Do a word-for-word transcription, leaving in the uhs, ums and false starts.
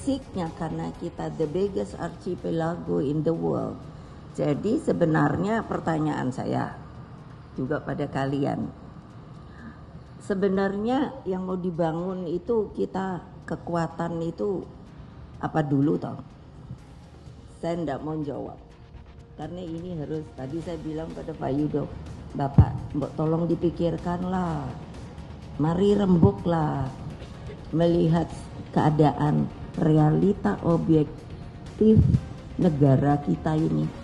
basicnya karena kita the biggest archipelago in the world. Jadi sebenarnya pertanyaan saya juga pada kalian, sebenarnya yang mau dibangun itu kita kekuatan itu apa dulu toh? Saya tidak mau jawab karena ini harus, tadi saya bilang pada Pak Yudo, Bapak mbok tolong dipikirkanlah, mari rembuklah melihat keadaan realita objektif negara kita ini.